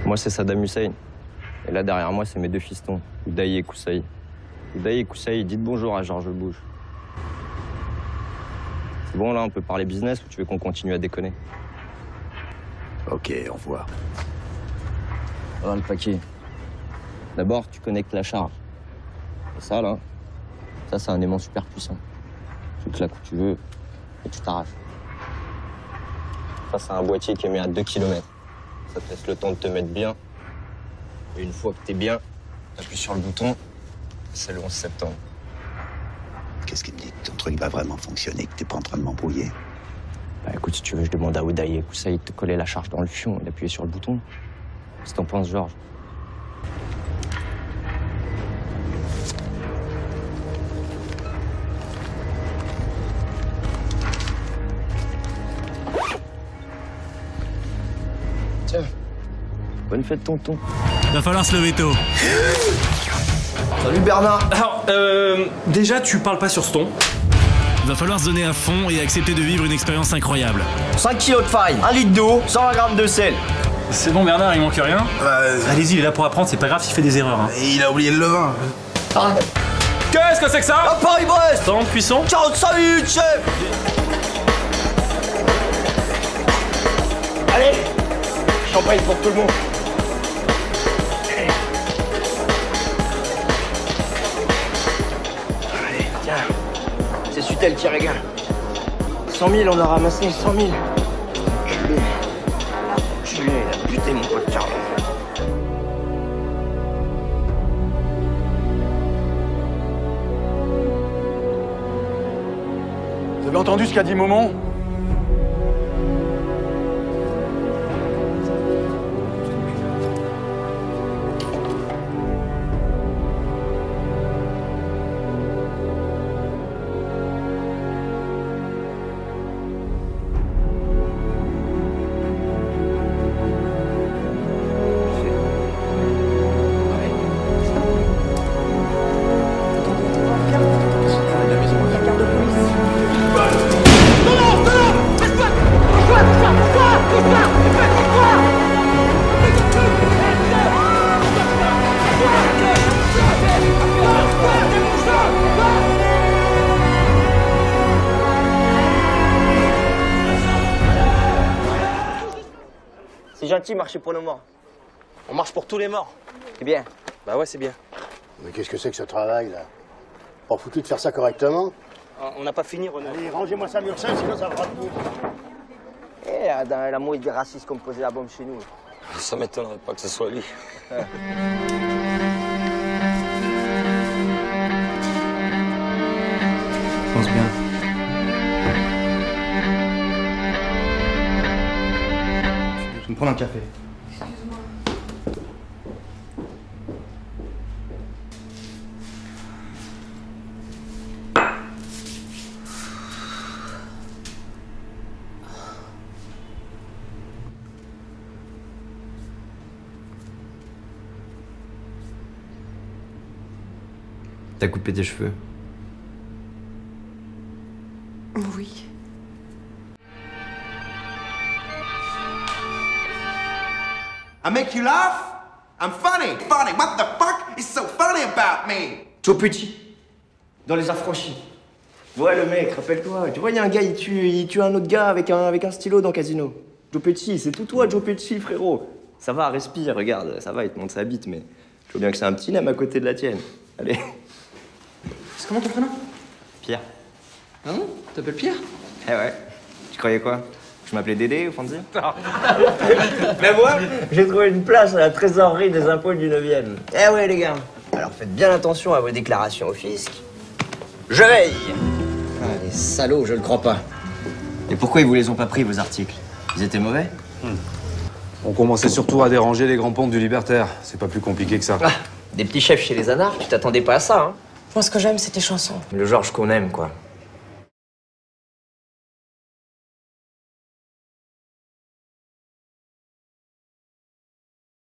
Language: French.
Moi, c'est Saddam Hussein. Et là, derrière moi, c'est mes deux fistons, Oudaï et Koussaï. Oudaï et Koussaï, dites bonjour à Georges Bush. C'est bon, là, on peut parler business ou tu veux qu'on continue à déconner? Ok, au revoir. Voilà le paquet. D'abord, tu connectes la charge. Et ça, là, ça, c'est un aimant super puissant. Tu claques où tu veux et tu t'arraches. Ça, c'est un boîtier qui est mis à 2 km. Ça te laisse le temps de te mettre bien. Et une fois que t'es bien, t'appuies sur le bouton. C'est le 11 septembre. Qu'est-ce qui me dit que ton truc va vraiment fonctionner, que t'es pas en train de m'embrouiller? Bah écoute, si tu veux, je demande à Oudaï et Koussaï de te coller la charge dans le fion et d'appuyer sur le bouton. Qu'est-ce que t'en penses, Georges? Tiens, bonne fête, tonton. Va falloir se lever tôt. Salut Bernard. Alors, déjà, tu parles pas sur ce ton. Va falloir se donner à fond et accepter de vivre une expérience incroyable. 5 kilos de farine, 1 litre d'eau, 120 grammes de sel. C'est bon, Bernard, il manque rien. Allez-y, il est là pour apprendre, c'est pas grave s'il fait des erreurs. Hein. Et il a oublié le levain. Qu'est-ce que c'est que ça? À Paris-Brest. Temps de cuisson? 45 minutes, chef. Allez, champagne pour tout le monde. Allez, tiens, c'est Sutel qui régale. 100 000, on a ramassé 100 000. Enculé, il a buté mon pote Carlo. Vous avez entendu ce qu'a dit Momon? C'est gentil, marcher pour nos morts. On marche pour tous les morts. C'est bien. Bah ouais, c'est bien. Mais qu'est-ce que c'est que ce travail, là? Pas foutu de faire ça correctement? On n'a pas fini, Renaud. Allez, rangez-moi ça mur sinon ça fera tout. Eh, dans la mouille des racistes comme posait la bombe chez nous. Ça m'étonnerait pas que ce soit lui. Pense bien. Je vais me prendre un café. T'as coupé tes cheveux. Oui. I make you laugh? I'm funny. Funny. What the fuck is so funny about me? Joe Petit, dans Les Affranchis. Ouais, le mec, rappelle-toi. Tu vois, il y a un gars, il tue un autre gars avec un stylo dans Casino. Joe Petit, c'est tout toi, Joe Petit, frérot. Ça va, respire, regarde, ça va, il te montre sa bite, mais je vois bien que c'est un petit lemme à côté de la tienne. Allez. C'est comment ton prénom? Pierre. Ah bon? T'appelles Pierre? Eh ouais. Tu croyais quoi? Je m'appelais Dédé ou Fonzie? Mais moi, j'ai trouvé une place à la trésorerie des impôts du 9e. Eh ouais, les gars. Alors faites bien attention à vos déclarations au fisc. Je veille. Ah, les salauds, je le crois pas. Et pourquoi ils vous les ont pas pris, vos articles? Ils étaient mauvais? On commençait surtout à déranger les grands pontes du Libertaire. C'est pas plus compliqué que ça. Ah, des petits chefs chez les anards, tu t'attendais pas à ça, hein? Moi, ce que j'aime, c'est tes chansons. Le Georges qu'on aime, quoi.